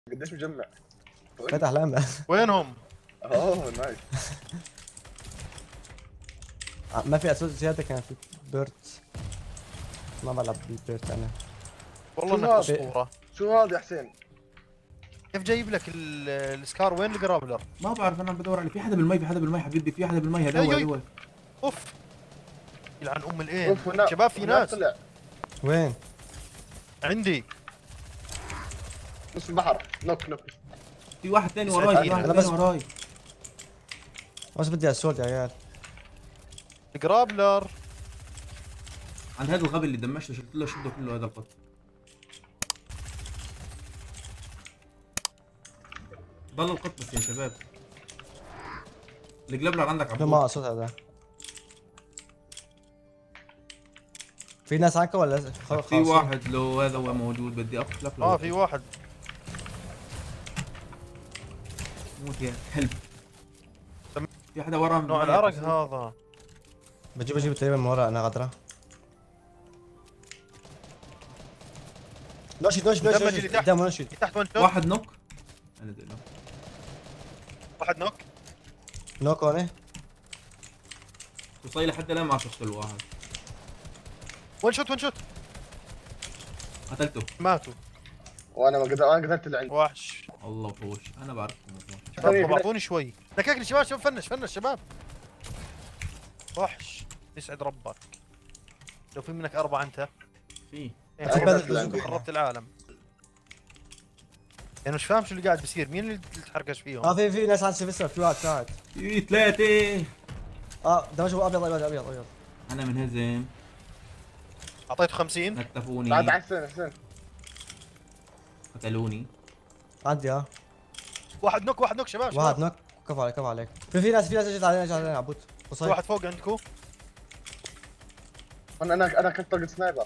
قديش مجمع؟ فتح لمبة. وينهم؟ اوه نايس. ما في اسود زيادة، كان في بيرت. ما بلعب بالبيرت انا. والله شو انك هذا؟ اسطورة. شو هذا يا حسين؟ كيف جايب لك السكار؟ وين الجرابلر؟ ما بعرف، انا بدور عليه. في حدا بالمي، في حدا بالمي حبيبي، في حدا بالمي. هدول اوف يلعن ام الاين. اوف هنا شباب في هنا ناس طلع وين؟ عندي. نص البحر. نوك نوك. في واحد ثاني وراي، في واحد أنا بس- ثاني وراي. بس بدي اسود يا عيال. الجرابلر عند هذا الغبي اللي دمشته، شلت له شده كله هذا القط. ضل القط بس يا شباب. الجلبلر عندك لا ما عبود. اقصد هذا. في ناس عنك ولا في واحد لو هذا هو موجود، بدي اقتلك لو في واحد. موت يا كلب. في حدا ورا نوع العرق هذا. بجيب تقريبا من ورا انا غدره. نشيد الدمج اللي تحت. قدام نشيد. تحت وين؟ واحد نوك. انا دي نوك. واحد نوك. نوك هون. وصاي لحد الان ما شفت له واحد. وين شوت؟ قتلته. ماتوا. وانا ما قدرت، انا قدرت اللي عندي. وحش. الله فوش، انا بعرفكم والله. شباب اعطوني شوي. دككني شباب فنش شباب. وحش. يسعد ربك. لو في منك 4 انت. في خربت العالم. يعني مش فاهم شو اللي قاعد بيصير، مين اللي تحركش فيهم؟ في ناس عند سيفستر. في واحد. في ثلاثة. دمجوا ابيض. انا منهزم. اعطيته 50. نتفوني. بعد حسين. قتلوني. عندي واحد نوك شباب. واحد نوك. كفو عليك. في ناس اجت علينا عبود. في واحد فوق عندكم. انا كنت طلقت سنايبر.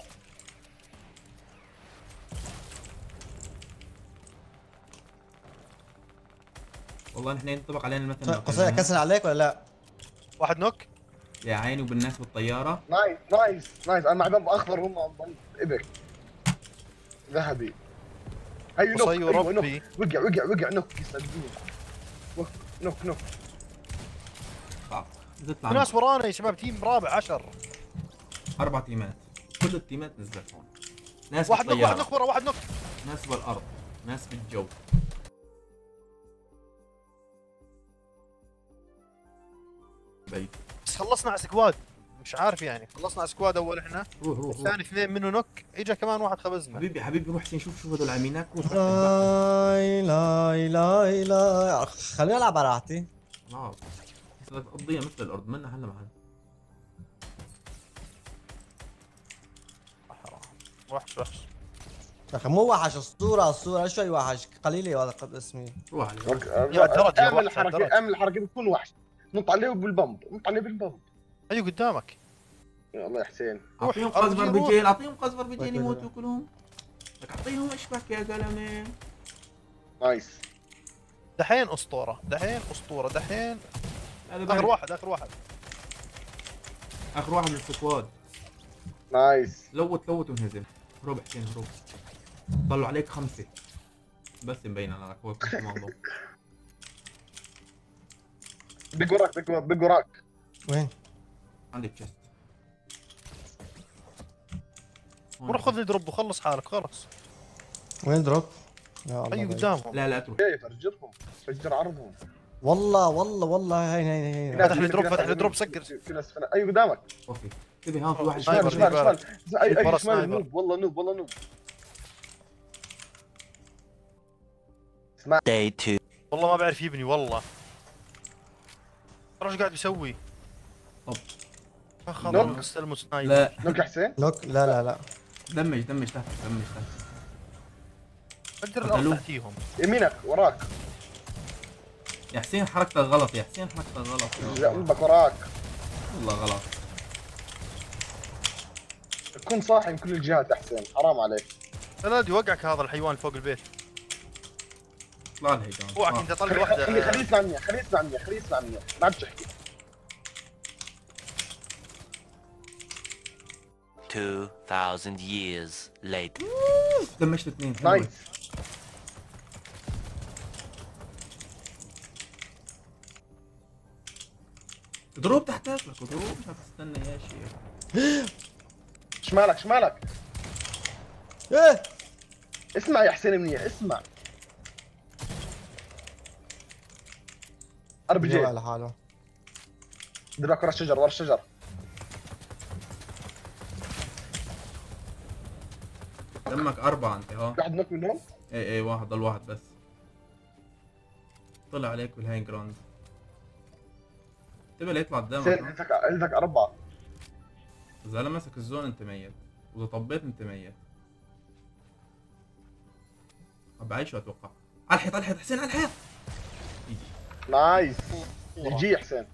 والله نحن ينطبق علينا المثل. قصير كسر عليك ولا لا؟ واحد نوك. يا عيني وبالناس بالطيارة. نايس. انا مع بمب اخضر وهم بمب ابك ذهبي. هي نوك. قصي وربي. وقع نوك يصدقون. نوك. تطلع في ناس ورانا يا شباب، تيم رابع 10. 4 تيمات. كل التيمات نزلت هون. ناس واحد نوك بالطيارة. ورا. واحد نوك. ناس بالارض. ناس بالجو. بعيد. بس خلصنا على سكواد. مش عارف يعني، خلصنا على سكواد اول احنا. روح الثاني 2 منه نوك، اجا كمان واحد خبزنا. حبيبي روح حسين، شوف هذول عم يناكوا. لا خليني العب على راحتي. خلاص قضيها مثل الارض، منا حل محل. وحش. يا اخي مو وحش، اسطوره شوي وحش قليله هذا قد اسمي. روح عليه. يا درجة اعمل وحش، الحركه، درجة. اعمل الحركه بتكون وحش. نط عليه بالبمب. ايوه قدامك. يا الله يا حسين. اعطيهم روح، قزبر روح. بجيل، اعطيهم قزبر بجيل يموتوا كلهم. لك اعطيهم اشبك يا زلمه. نايس. دحين اسطورة. دحين. هذا اخر واحد. اخر واحد من السكواد. نايس. لوت وانهزم. هروب حسين هروب. ضلوا عليك 5 بس مبين على لك وقف الموضوع. بق وراك. وين؟ عندي تشست. وروح خذ لي دروب وخلص حالك خلص. وين دروب؟ يا الله. ايوه قدامهم. لا اترك. كيف فجر عرضهم. والله هي فتح لي دروب سكر. في ناس ايوه قدامك. اوكي انتبه، ها في واحد سنايبر. شمال. اي ورا شمال. سنايبر. نوب والله نوب. Day 2. والله ما بعرف يبني والله. ترى ايش قاعد بيسوي؟ طب. خلاص استلموا سنايبر. لا نوك يا حسين. نوك. لا دمج تحت. قدر الارض تحتيهم. يمينك وراك. يا حسين حركتك غلط. جنبك وراك. والله غلط. تكون صاحي من كل الجهات يا حسين، حرام عليك. لا يوقعك هذا الحيوان فوق البيت. اطلع لهي جون. اوعك انت طلع واحده. خليه يسمع مني. ما عادش احكي. 2,000 years later. دمجت 2. نايس. دروب تحتك لك ودروب هتستنى يا شيخ. شمالك شمالك. ايه اسمع يا حسين منيح اسمع. ار بي جي جوا لحاله. دراك ورا الشجر ورا الشجر. دمك 4 انت ها. في واحد نوك منهم. ايه واحد ضل واحد بس. طلع عليك بالهاي جراوند. انتبه ليطلع قدامك. حسين عندك 4. اذا انا مسك الزون انت ميت، واذا طبيت انت ميت. بعيشه اتوقع. على الحيط على الحيط حسين على الحيط. نايس. جي يا حسين.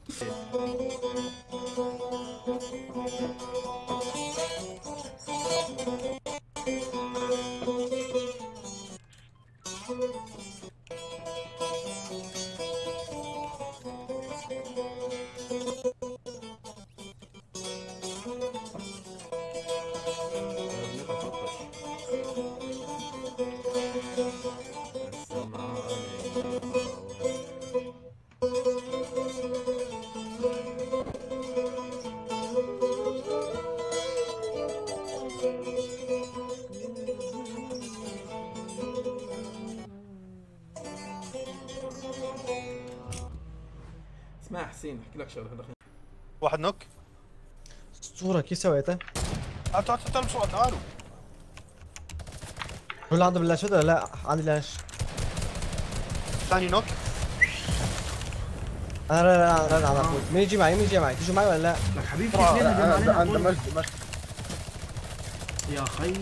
اسمع حسين احكي لك شغله دخل. واحد نوك. اسطوره كيف سويته؟ تعال بسرعه تعالوا. كل عنده بلاش ولا لا؟ عندي لاش. ثاني نوك. انا لا افوت. مين يجي معي؟ تيجوا معي ولا لا؟ لك حبيبي في اثنين هجموا علينا انا طول. دمجت. يا خيو.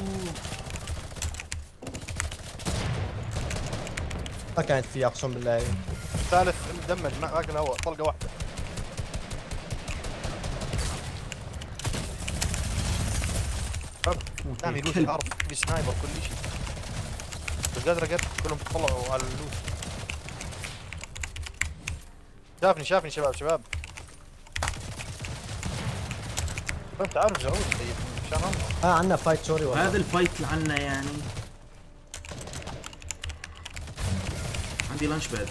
ما كانت في اقسم بالله. ثالث مدمج معك الهواء طلقه واحده. نعم يلوت الارض بسنايبر كل شيء. مش قادر اقرب كلهم طلعوا على اللوت. شافني شباب. انت عارف جعود طيب مشان الله. عندنا فايت سوري والله. هذا الفايت اللي عنا يعني. عندي لانش باد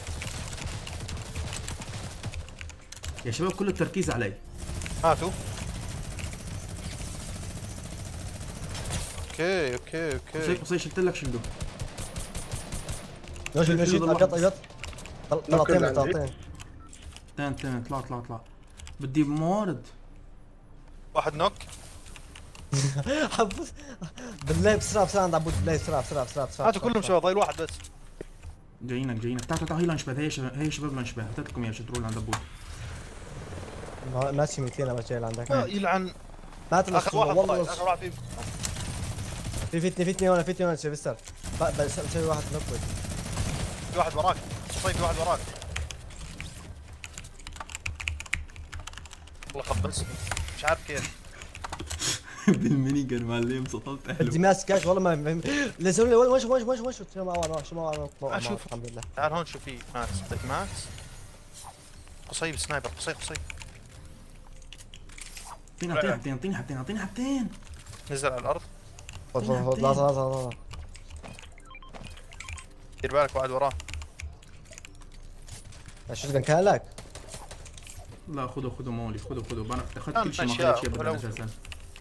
يا شباب، كل التركيز علي. هاتوا. اوكي قصي شلت لك شندو. نوشي قط طلعتين. تان اطلع بدي مورد. واحد نوك. بالله بسرعه عند عبود. بالله بسرعه. هاتوا كلهم شباب ضايل واحد بس. جايينك تعال هي لانش باد. هي شباب لانش باد. هاتت لكم اياها شترول عند ابوي. ماشي 200 انا جاي لعندك. يلعن. مات اخر واحد والله. اخر واحد في اثنين هنا شيفستر. بسوي واحد نقود. في واحد وراك. في واحد وراك. والله خبصني مش عارف كيف. بالميني جن معلم سطلت بدي حلو. ماسكك والله ما لازم لي وش شو ما اشوف الحمد لله. تعال هون شوف في ماكس. بدك ماكس. قصي بسنايبر قصي. اعطيني حبتين. نزل على الارض. لا دير بالك واحد وراه. شو كان لك؟ لا خذوا مولي خذوا. انا اخذت كل شيء، ما أشياء خليت شيء ولو ابدا اساسا.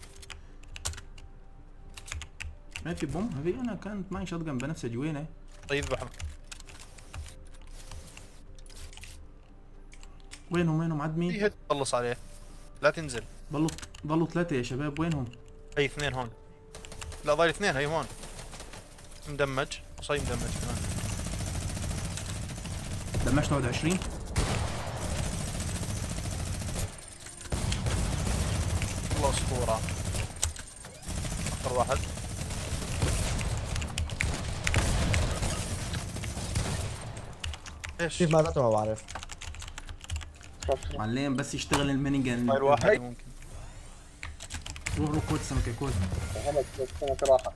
ما في بوم. هذه انا كانت معي شotgun بنفسجي. وينه؟ طيب بحر. وينهم عد مين؟ في هيد خلص عليه. لا تنزل. ضلوا 3 يا شباب. وينهم؟ هي اثنين هون. لا ضايل اثنين هي هون. مدمج. قصي مدمج كمان. دمجت 21. والله اسطورة. اخر واحد. ايش؟ كيف ماتته ما بعرف. معلم بس يشتغل الميني جن. ضايل واحد ممكن. روح كود سمكة كود. محمد سمك راحه.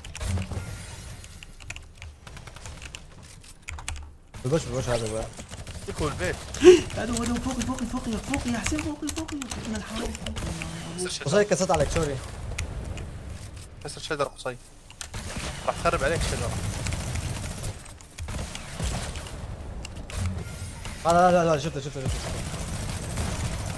بوش هذا بقى. يدخل البيت. هذا فوقي يا حسين. فوقي من الحرام. قصي كسرت عليك سوري. كسر شجرة قصي. راح تخرب عليك شجرة. لا شفته.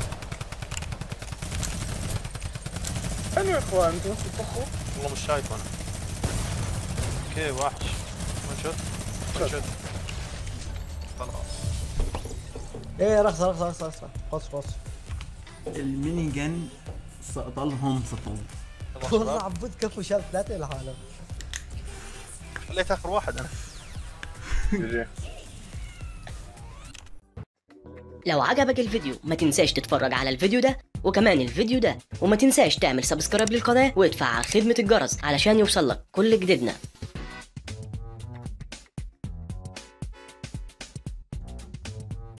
وين يا اخوان انتوا بس تطخوا؟ والله مش شايف انا. اوكي وحش. وين شوت؟ وين شوت؟ خلاص. ايه رخص خص الميني جن سأضلهم سطول. يلا والله شباب. عبود كفو شاب ثلاثة لحاله. خليت اخر واحد انا. جي. لو عجبك الفيديو ما تنساش تتفرج على الفيديو ده وكمان الفيديو ده، وما تنساش تعمل سبسكرايب للقناة وتفعل خدمة الجرس علشان يوصلك كل جديدنا.